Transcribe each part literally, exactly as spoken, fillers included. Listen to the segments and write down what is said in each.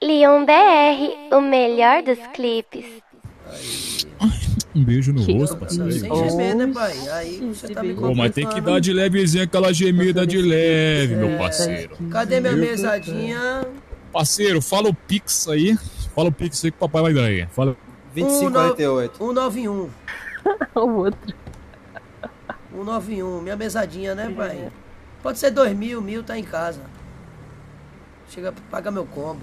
Leon B R, o melhor dos clipes. Um beijo no Que rosto, parceiro. Sem gemer, né, pai? Aí você tá me Pô, mas tem que complicando. dar de levezinha aquela gemida de leve, É. meu parceiro. Cadê minha mesadinha? Parceiro, fala o Pix aí. Fala o Pix aí que o papai vai dar aí. Fala. vinte e cinco e quarenta e oito. cento e noventa e um. O outro. cento e noventa e um. Minha mesadinha, né, pai? Pode ser dois mil, mil tá em casa. Chega pra pagar meu combo.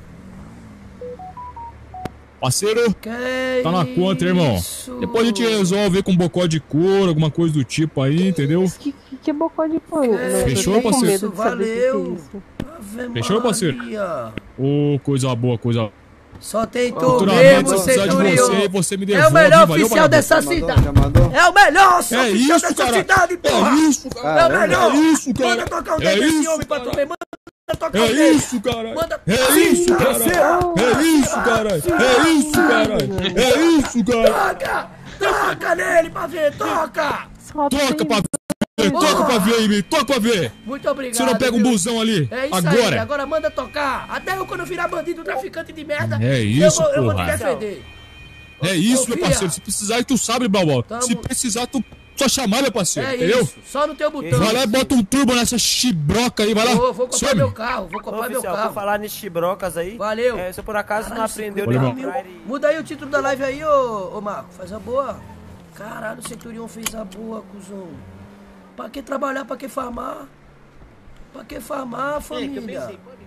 Parceiro, Que tá na conta, irmão. isso? Depois a gente resolve com um bocó de couro, alguma coisa do tipo aí, entendeu? Que, que, que bocó de pão? Fechou, parceiro? Valeu. Ave Fechou, parceiro? Ô, oh, coisa boa, coisa. Só tem tu Futuramente, mesmo, se precisar de Centurion. você, você me devolve. É o melhor valeu, oficial valeu, dessa Já mandou? cidade. Já mandou? É o melhor É oficial isso, dessa cara. cidade, porra. É isso, cara. É o melhor. É isso, cara. Manda tocar o É dedo desse isso, homem pra tu ver. Manda tocar o É dedo. isso, cara. Manda... É isso, cara. É isso, cara. É isso, cara. É isso, cara. Toca! Toca nele pra ver, toca! Só Toca tem- pra ver, toca pra ver aí, toca pra ver. Muito obrigado. Você não pega um viu? busão ali, É isso aí, agora. agora manda tocar. Até eu quando virar bandido, traficante de merda, É eu, isso, vou, eu vou te porra. defender. É isso, meu Confia. parceiro. Se precisar, tu sabe, Balbal. Tamo- Se precisar, tu só chamar, meu parceiro, É entendeu? isso, só no teu botão. Vai lá e bota um turbo nessa chibroca aí, vai lá. Vou, vou comprar Some. meu carro, vou comprar meu Oficial, por carro. falar nisso chibrocas aí. Valeu. É, se por acaso não Caralho, aprendeu Valeu, nem irmão. comprar e- Muda aí o título da live aí, ô, ô Marco. Faz a boa. Caralho, o Centurion fez a boa, cuzão. Pra que trabalhar, pra que farmar? Pra que farmar, família?